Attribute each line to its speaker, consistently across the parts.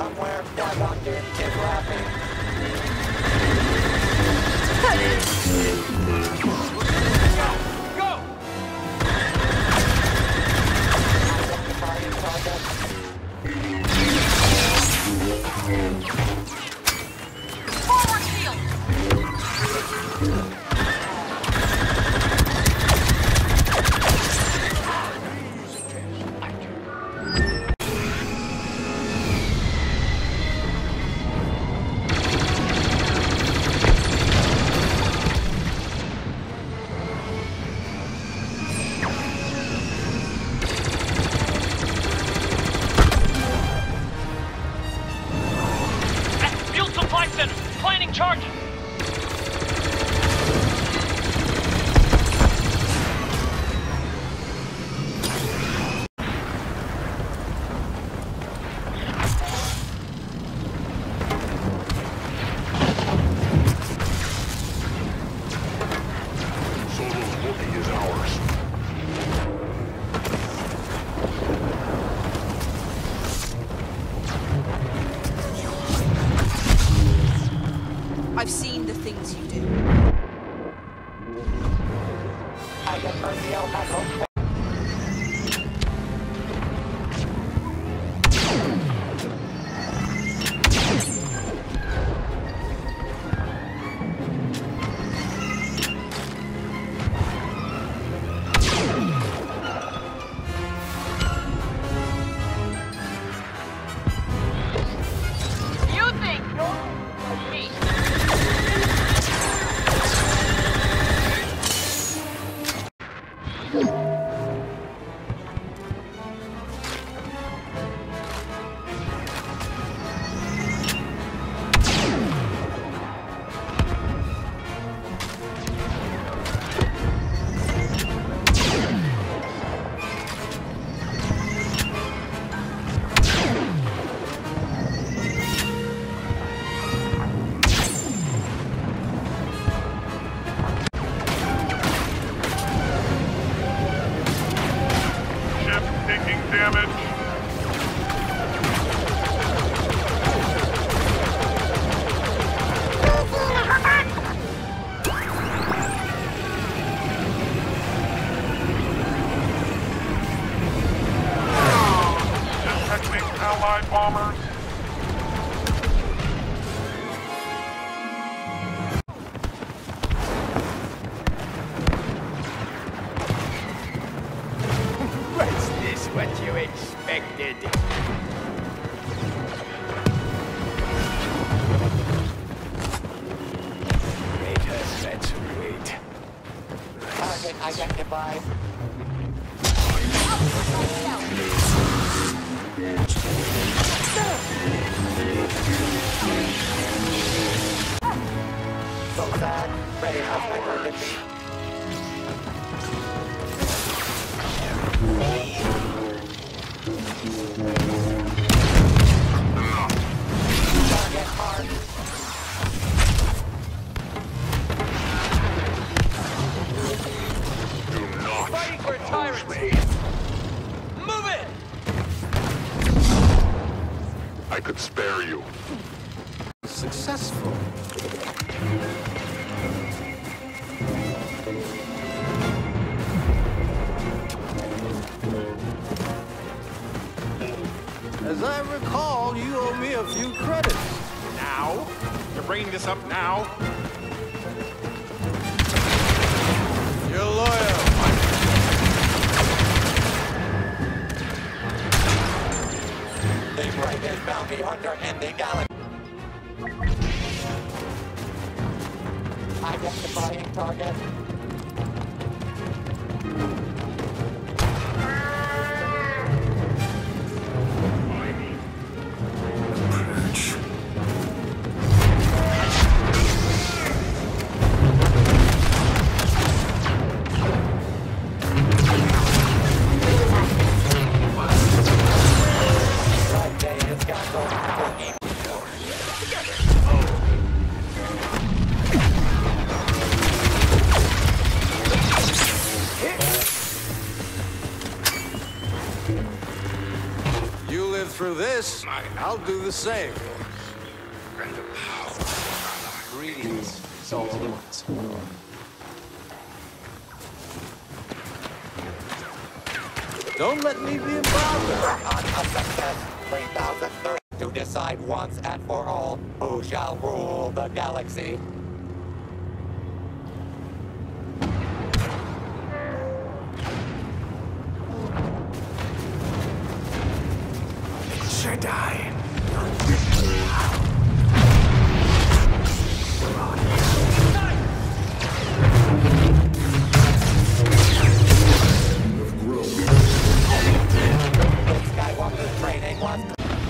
Speaker 1: somewhere. Doctor is laughing.
Speaker 2: Go!
Speaker 1: Identifying target.
Speaker 3: Forward field!
Speaker 2: Fuel supply center! Planning charges!
Speaker 4: Solo's booty is ours.
Speaker 3: I've seen the things you do.
Speaker 1: Personnel has hooked.
Speaker 3: You think you're me?
Speaker 4: Ship taking damage. Detecting Allied bombers.
Speaker 5: Was this what you expected? Raiders, let's wait.
Speaker 1: Target identified. So sad. Ready for my defeat. Target marked.
Speaker 4: Do not
Speaker 2: Fighting for a tyrant!
Speaker 4: oppose me.
Speaker 2: Move it!
Speaker 4: I could spare you.
Speaker 6: Successful. As I recall, you owe me a few credits.
Speaker 5: Now? You're bringing this up now?
Speaker 6: You're loyal.
Speaker 1: The brightest bounty hunter in the galaxy. Identifying target.
Speaker 6: this, I'll do the same.
Speaker 1: Greetings, salty ones.
Speaker 6: Don't let me be a bother.
Speaker 1: On a success, 3030 to decide once and for all who shall rule the galaxy.
Speaker 5: Jedi.
Speaker 1: Skywalker's training was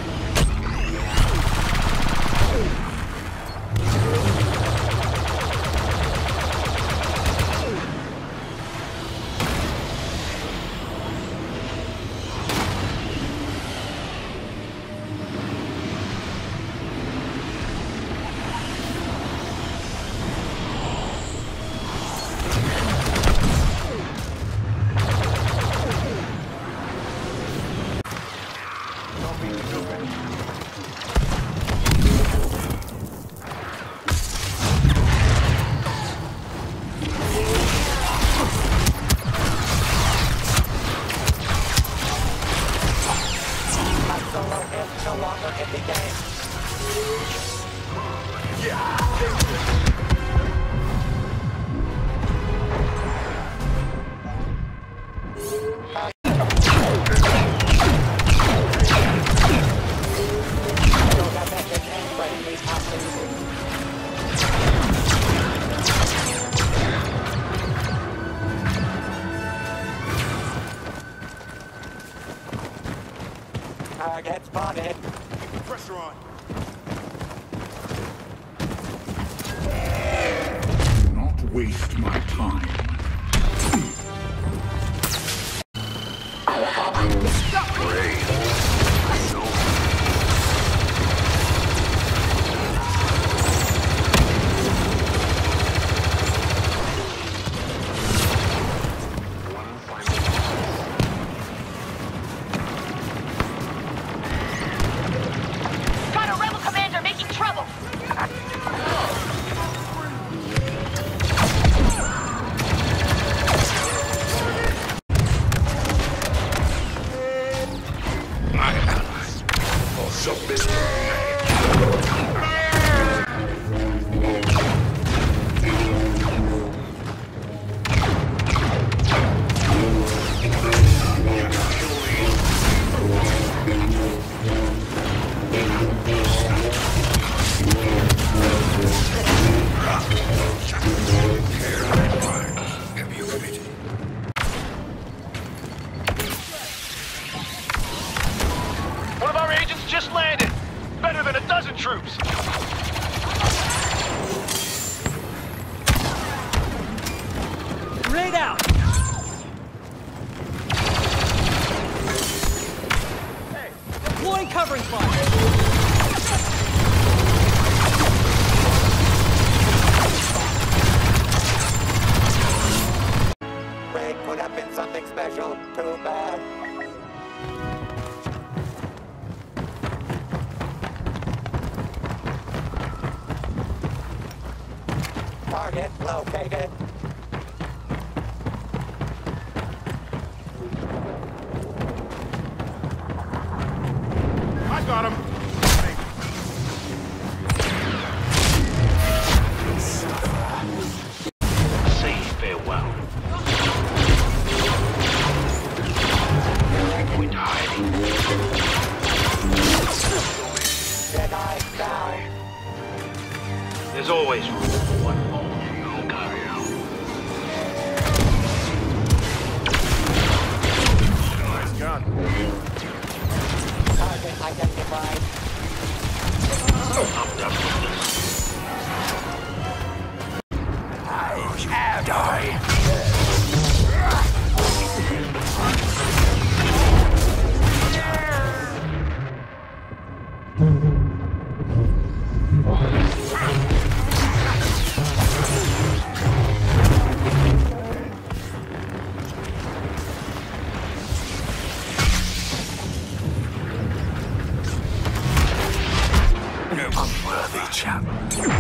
Speaker 1: Solo is no longer in the game. Target spotted.
Speaker 5: Pressure on.
Speaker 7: Do not waste my time.
Speaker 3: Got a rebel commander making trouble.
Speaker 4: My allies also missed.
Speaker 2: One of our agents just landed. Better than a dozen troops.
Speaker 8: Raid out! Deploy covering fire!
Speaker 1: Raid could have been something special. Too bad. Target located.
Speaker 4: I got him.
Speaker 2: Say farewell. Going to hiding.
Speaker 1: Jedi down.
Speaker 2: There's always room for one more. Okay.
Speaker 4: Nice gun.
Speaker 1: Target identified.
Speaker 2: I'm done with this.
Speaker 9: chap.